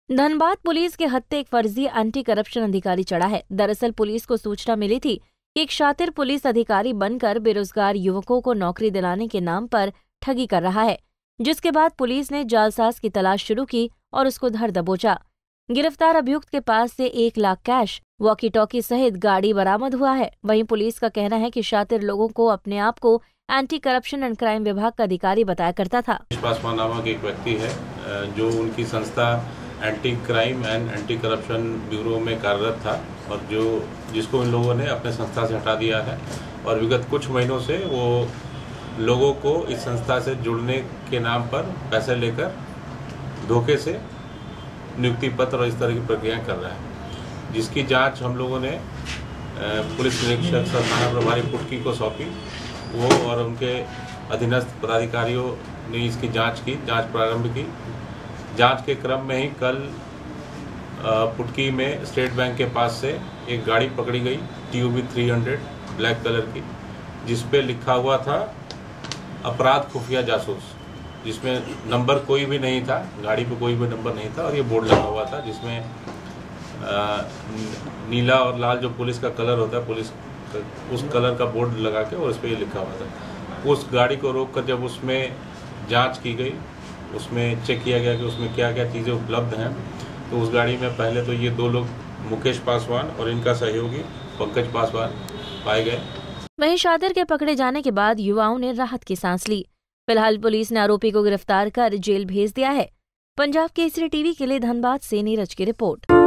Dhanbad police के हत्थे एक फर्जी एंटी करप्शन अधिकारी चढ़ा है। दरअसल पुलिस को सूचना मिली थी कि एक शातिर पुलिस अधिकारी बनकर बेरोजगार युवकों को नौकरी दिलाने के नाम पर ठगी कर रहा है, जिसके बाद पुलिस ने जालसाज की तलाश शुरू की और उसको धर दबोचा। गिरफ्तार अभियुक्त के पास से 1 लाख कैश, वॉकी टॉकी सहित गाड़ी बरामद हुआ है। वहीं पुलिस का कहना है कि शातिर लोगों को अपने आप को एंटी करप्शन एंड क्राइम विभाग का अधिकारी बताया करता था। पासवान नामक एक व्यक्ति है जो उनकी संस्था anti crime and anti corruption bureau में कार्यरत था और जिसको इन लोगों ने अपने संस्था से हटा दिया है और विगत कुछ महीनों से वो लोगों को इस संस्था से जुड़ने के नाम पर पैसे लेकर धोखे से नियुक्ति पत्र और इस तरह की प्रक्रियाएं कर रहा है, जिसकी जांच हम लोगों ने पुलिस निरीक्षक सह थाना प्रभारी पुटकी को सौंपी। वो और उनके अधीनस्थ पदाधिकारियों ने इसकी जांच प्रारंभ की। जांच के क्रम में ही कल पुटकी में स्टेट बैंक के पास से एक गाड़ी पकड़ी गई TUV 300 ब्लैक कलर की, जिस पे लिखा हुआ था अपराध खुफिया जासूस, जिसमें नंबर कोई भी नहीं था, गाड़ी पे कोई भी नंबर नहीं था और ये बोर्ड लगा हुआ था जिसमें नीला और लाल जो पुलिस का कलर होता है, पुलिस उस कलर का बोर्ड लगा के और उस पर ये लिखा हुआ था। उस गाड़ी को रोककर जब उसमें जांच की गई, उसमें चेक किया गया कि उसमें क्या क्या चीज़ें उपलब्ध हैं, तो उस गाड़ी में पहले तो ये 2 लोग मुकेश पासवान और इनका सहयोगी पंकज पासवान पाए गए। वहीं शातिर के पकड़े जाने के बाद युवाओं ने राहत की सांस ली। फिलहाल पुलिस ने आरोपी को गिरफ्तार कर जेल भेज दिया है। पंजाब केसरी टीवी के लिए धनबाद से नीरज की रिपोर्ट।